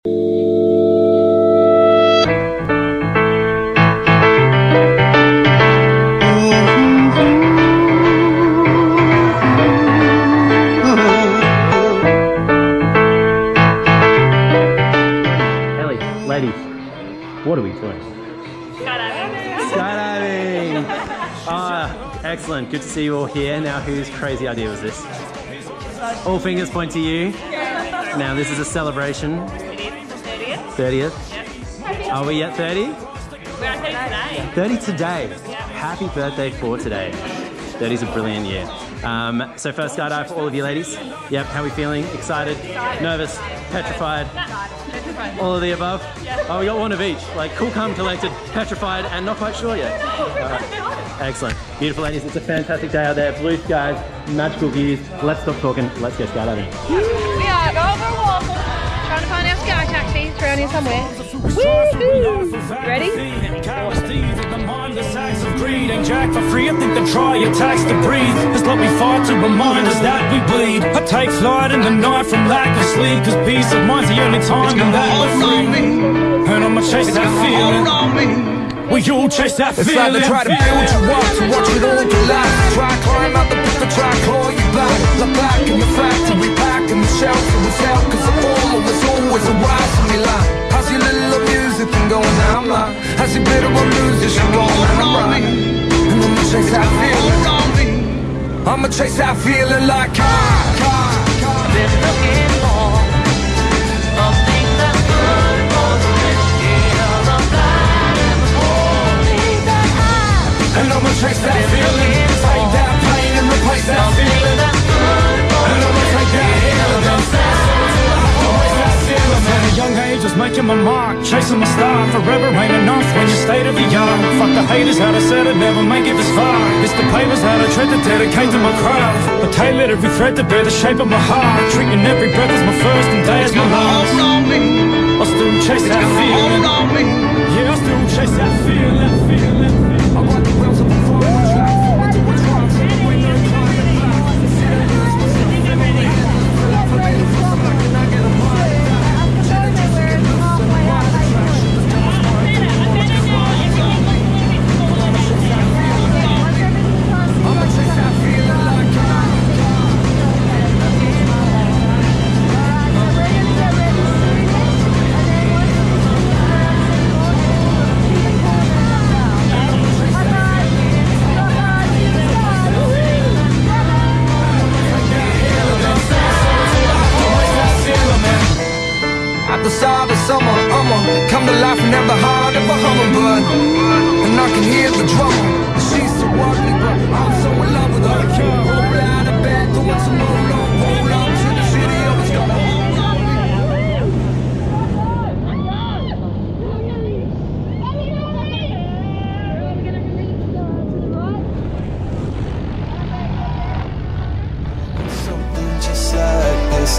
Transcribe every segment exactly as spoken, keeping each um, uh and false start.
What are we doing? Skydiving. Skydiving! Ah, excellent. Good to see you all here. Now, whose crazy idea was this? All fingers point to you. Now, this is a celebration. It is the thirtieth. thirtieth? Yep. Are we at thirty? We're at thirty today. thirty today. Yep. Happy birthday for today. thirty's a brilliant year. Um, so first skydive for all of you ladies. Yep, how are we feeling? Excited? Excited. Nervous? Petrified? Petrified. All of the above? Yeah. Oh, we got one of each. Like cool, calm, collected, petrified, and not quite sure yet. All right. Excellent. Beautiful ladies, it's a fantastic day out there. Blue skies, magical views. Let's stop talking. Let's get skydiving. We are over Waltham, trying to find our sky taxi. It's around here somewhere. Woohoo! Ready? Ain't jack for free, I think they try your tax to breathe. Just let me fight to remind us that we bleed. I take flight in the night from lack of sleep, cause peace of mind's the only time that we're free. And I'ma chase that feeling. We all chase that it's feeling. It's like they try to build you up to watch it all collapse. Try climb out the pit to try claw you back. The back in the factory, back in the shelter was out. Cause the fall was always a rise from me like. How's your little music thing going down like? How's your bit of a music she rolling around? And I'ma chase that feeling. I'ma chase that feeling like car, car, car. Been looking for something that's good for the rich. Yeah, I'm glad and the holy that I. And I'ma chase that feeling. Take that pain and replace that feeling. That's good for and I'ma take that feeling. At a young age, just making my mark, chasing my star. Forever ain't enough when you stay to the yard. Fuck the haters, how I said I'd never make it this far. It's the papers, how I tread to dedicate to my craft. I tailored every thread to bear the shape of my heart. Treating every breath as my first and day as my last. I still chase that feeling. Yeah, I still chase that feeling. That feeling. I got the wheels of the forward track. Forward to what's wrong. When you're climbing back. The start of summer, I'ma come to life and have the heart of a hummingbird. And I can hear the drummer. She's so ugly, but I'm so in love with her. I can't roll out of bed, doing some roll up, roll up to the city of its gonna hold on me. Something just like this.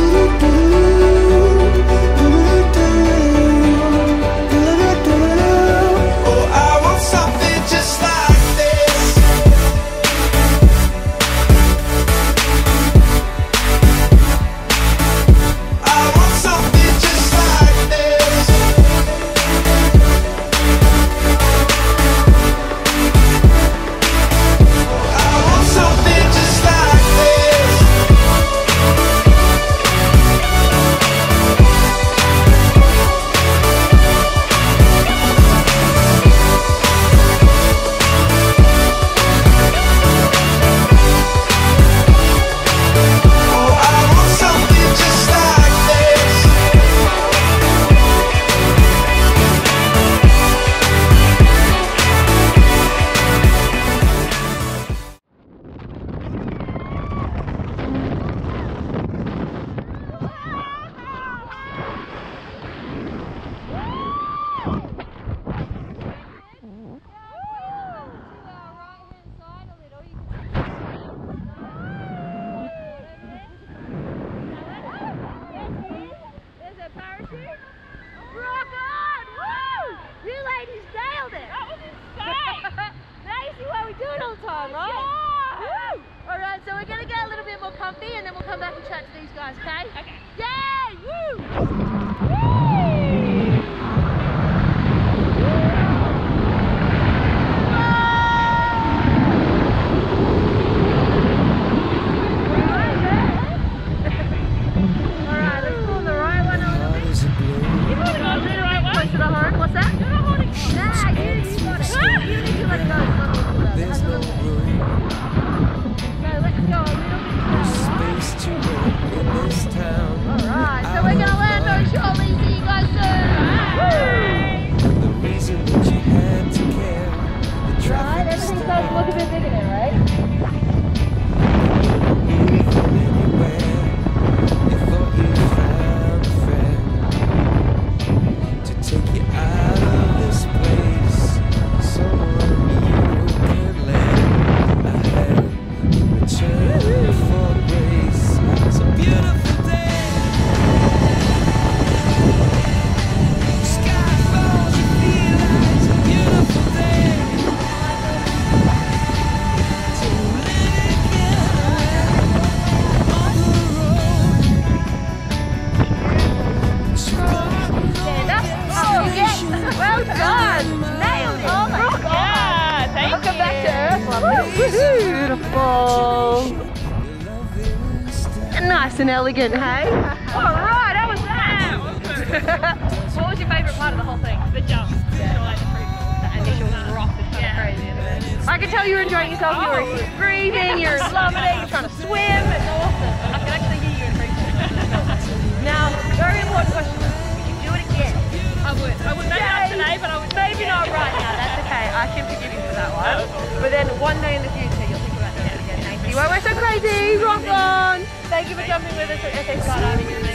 Alright, so we're gonna get a little bit more comfy and then we'll come back and chat to these guys, okay? Okay. Yay! Woo! Woo! nice and elegant, hey? All right, how was that? What was your favourite part of the whole thing? The jump. Yeah. Like the freefall. That initial rock is kind of crazy, isn't it? I can tell you were enjoying yourself. You were breathing, you're loving it, you're trying to swim. It's awesome. I can actually hear you in freefall. Now, very important question. Would you do it again? I would. I would maybe not today, but I would. Maybe not right now. That's okay. I can forgive you for that one. But then one day in the future, you'll think about doing it again. Thank you. Why we're so crazy. Rock on. Thank you for jumping with us at S A Skydiving.